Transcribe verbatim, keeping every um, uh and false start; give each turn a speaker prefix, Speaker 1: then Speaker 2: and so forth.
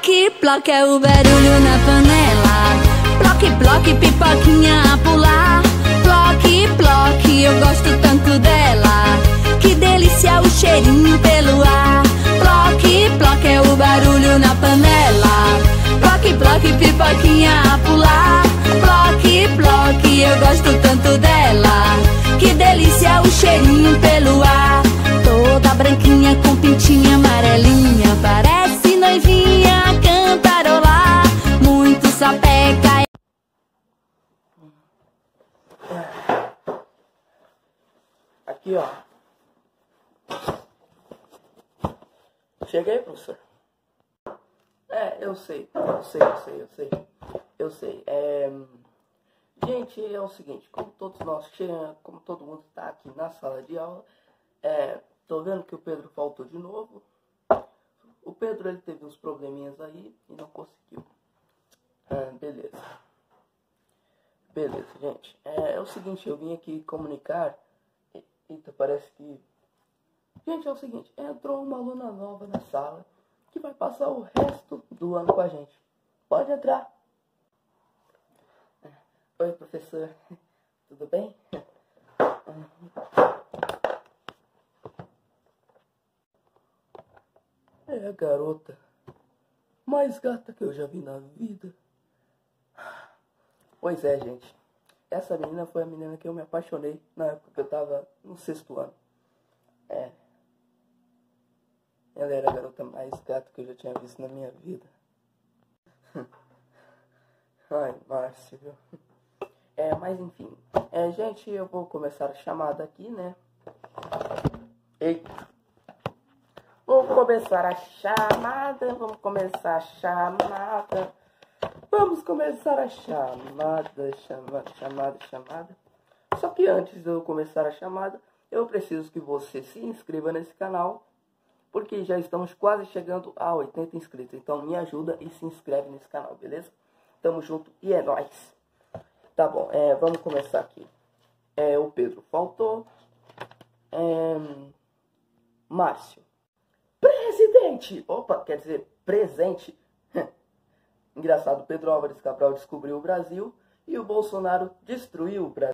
Speaker 1: Ploque, ploque é o barulho na panela. Ploque, ploque, pipoquinha a pular. Ploque, ploque, eu gosto tanto dela. Que delícia o cheirinho pelo ar. Ploque, ploque é o barulho na panela. Ploque, ploque, pipoquinha a pular. Ploque, ploque, eu gosto tanto dela. Que delícia o cheirinho pelo ar. Toda branquinha com pintinha amarelinha, parece noivinha a cantarolar. Muito sapeca.
Speaker 2: Aqui, ó. Cheguei, professor? É, eu sei, eu sei, eu sei, eu sei. Eu sei. É... Gente, é o seguinte, como todos nós chegamos, como todo mundo está aqui na sala de aula, é, tô vendo que o Pedro faltou de novo. O Pedro, ele teve uns probleminhas aí e não conseguiu. Ah, beleza. Beleza, gente. É, é o seguinte, eu vim aqui comunicar. Eita, parece que... Gente, é o seguinte, entrou uma aluna nova na sala que vai passar o resto do ano com a gente. Pode entrar. Oi, professor. Tudo bem? É a garota mais gata que eu já vi na vida. Pois é, gente. Essa menina foi a menina que eu me apaixonei na época que eu tava no sexto ano. É. Ela era a garota mais gata que eu já tinha visto na minha vida. Ai, Márcio, viu? É, mas enfim. É, gente, eu vou começar a chamada aqui, né? Eita. Vou começar a chamada. Vamos começar a chamada. Vamos começar a chamada, chamada, chamada, chamada. Só que antes de eu começar a chamada, eu preciso que você se inscreva nesse canal, porque já estamos quase chegando a oitenta inscritos. Então me ajuda e se inscreve nesse canal, beleza? Tamo junto e é nóis. Tá bom, é, vamos começar aqui. É, o Pedro faltou. É, Márcio. Presidente! Opa, quer dizer, presente. Engraçado, Pedro Álvares Cabral descobriu o Brasil e o Bolsonaro destruiu o Brasil.